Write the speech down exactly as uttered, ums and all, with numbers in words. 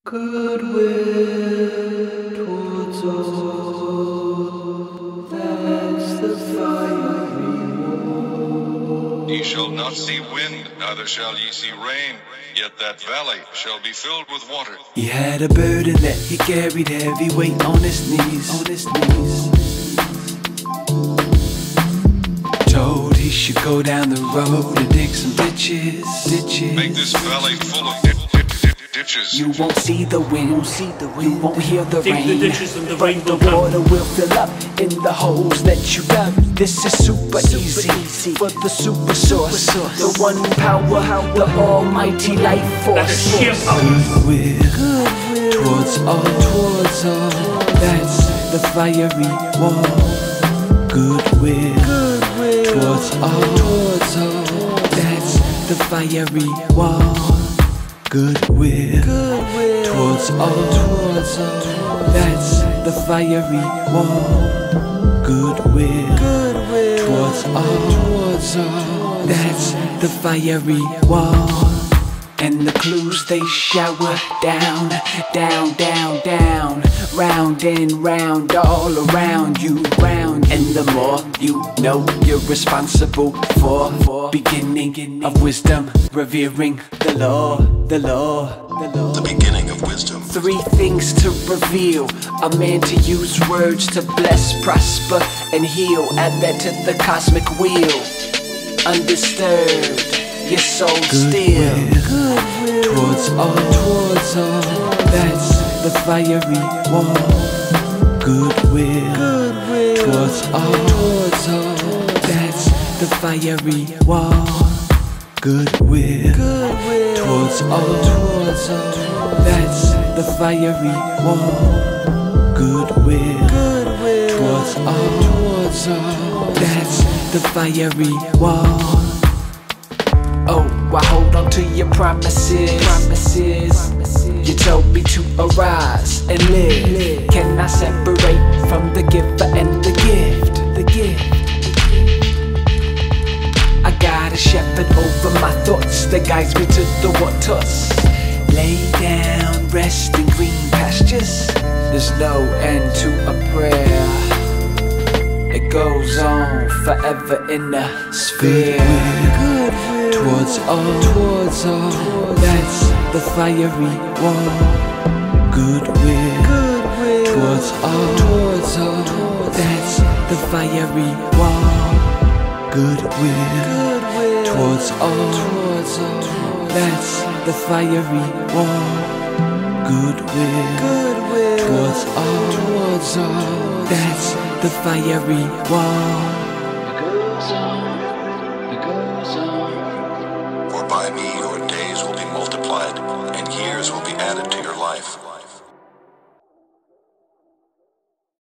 Goodwill towards all, that's the fiery wall. Ye shall not see wind, neither shall ye see rain, yet that valley shall be filled with water. He had a burden that he carried heavy weight on his knees, on his knees. Told he should go down the road and dig some ditches, ditches. Make this valley full of di di di ditches. You won't see the wind, won't see the wind. You won't hear the Dig rain, the ditches and the rain but will the come. water will fill up in the holes that you dug. This is super, super easy, easy for the super source, source. The one power, the almighty life force. Goodwill, Goodwill towards all, towards all. That's the fiery wall. Goodwill, Goodwill towards all, towards all. That's the fiery wall. Goodwill, Goodwill towards all, towards all. That's the fiery wall. Goodwill, Goodwill towards all, towards all. That's the fiery wall. And the clues they shower down, down, down, down, round and round, all around you, round. And the more you know you're responsible for, for beginning of wisdom, revering the law, the law, the law. The beginning of wisdom. Three things to reveal: a man to use words to bless, prosper, and heal. Add that to the cosmic wheel. Undisturbed, your soul still. Goodwill towards all, towards all. That's the fiery wall. Goodwill, Goodwill towards all, towards all. That's the fiery wall. Goodwill, Goodwill towards all, towards all. That's the fiery wall. Goodwill, Goodwill towards all, towards all. That's the fiery wall. Oh, I hold on to your promises, promises. You told me to arise and live. Can I separate from the giver and the gift, the gift? I got a shepherd over my thoughts that guides me to the waters. Lay down, rest in green pastures. There's no end to a prayer. It goes on forever in the sphere. Goodwill towards all, towards all. That's the fiery wall. Goodwill, Goodwill towards all, towards all. That's the fiery wall. Goodwill, Goodwill towards all, towards all. That's the fiery wall. Goodwill, Goodwill towards all, towards all. That's the fiery wall. It goes on, it goes on. For by me your days will be multiplied, and years will be added to your life.